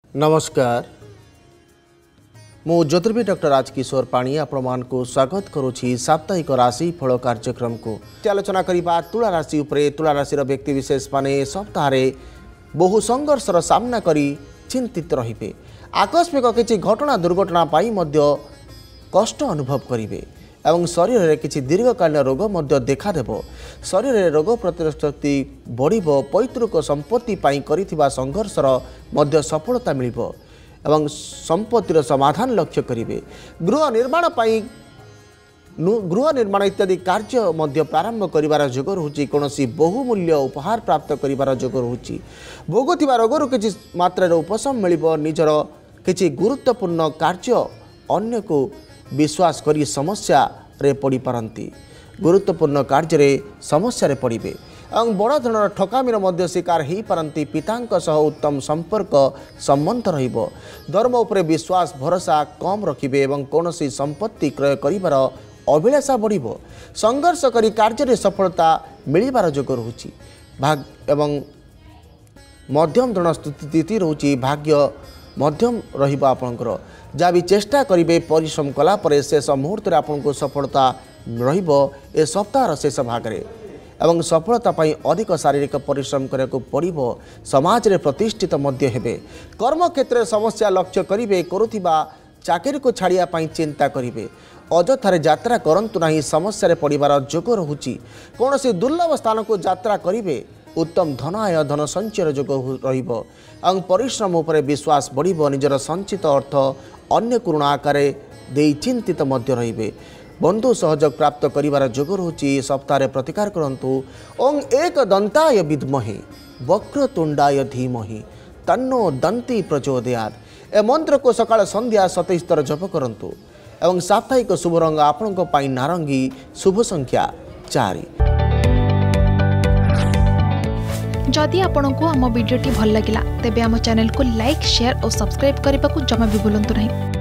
नमस्कार मु ज्योतिर्विद डॉक्टर राजकिशोर पाणी आपण को स्वागत करुछि साप्ताहिक राशि फल कार्यक्रम को आलोचना करिबा तुला राशि उपरे। तुला राशि व्यक्ति विशेष माने सप्ताह बहु संघर्षर सामना करी चिंतित रहिबे। आकस्मिक किछि घटना दुर्घटना पाई मध्य कष्ट अनुभव करिवे एवं शरीर में किसी दीर्घकालीन रोग मध्य देखा देबो। शरीर में रोग प्रतिरोधक शक्ति बढ़िबो। पैतृक संपत्ति पाई करिथिबा संघर्षर मध्य सफलता मिलिबो एवं संपत्तिर समाधान लक्ष्य करिवे। गृह निर्माण इत्यादि कार्य मध्य प्रारंभ करिवार जोग रहुछि। कोनोसी बहुमूल्य उपहार प्राप्त करिवार जोग रहुछि। भोगुथिबा रोगरु किछि मात्रार उपशम मिलिबो। निजर किछि गुरुत्वपूर्ण कार्य अन्य को विश्वास करी समस्या रे पड़ी पारंती। गुरुत्वपूर्ण कार्य रे समस्या रे पड़िबे एवं बड़ धৰণৰ ठकामीर मध्य शिकार हो पारंती। पितांक सह उत्तम संपर्क संबंध रहिबो। धर्म उपरे विश्वास भरोसा कम रखिबे एवं कोनोसी संपत्ति क्रय करिवार अभिलाषा बढ़िबो। संघर्ष करी कार्य रे सफलता मिलिबार जोग रहुछि। भाग्य एवं मध्यम धरण स्थिति रहुछि। भाग्य मध्यम रहिबो। आपनकर जहाँ भी चेष्टा करेंगे परिश्रम कला परे शेष मुहूर्त में आपको सफलता रहिबो। ए सप्ताह शेष भागरे एवं सफलता पाई अधिक शारीरिक परिश्रम करने पड़ो। समाज रे प्रतिष्ठित मध्य हेबे। कर्म क्षेत्र समस्या लक्ष्य करेंगे। करुथिबा चाकरी को छाड़िया पाई चिंता करेंगे। अजथारे यात्रा करंतु नाही। समस्या रे पड़िबार जोग रहुछि। कोनोसी दुर्लभ स्थान को यात्रा करेंगे। उत्तम धन आय धन संचय जोग रहिबो एवं परिश्रम उपरे विश्वास बढ़िबो। निजर संचित अर्थ अन्य ऋण आकार दे चिंतित मध्य रहिबे। बंधु सहयोग प्राप्त करिवार जोग रहुछि। सप्ताह प्रतिकार करंतु ओं एक दंताय विद्महे वक्रतुंडाय धीमहि तन्नो दंती प्रचोदयात्। ए मंत्र को सकाळ संध्या 27 थर जप करंतु एवं साप्ताहिक शुभ रंग आपणक पाई नारंगी। शुभ संख्या 4। जदि आपंक आम भिडी भल लगा तेब आम चैनल को लाइक शेयर और सब्सक्राइब करने को जमा भी भूलु नहीं।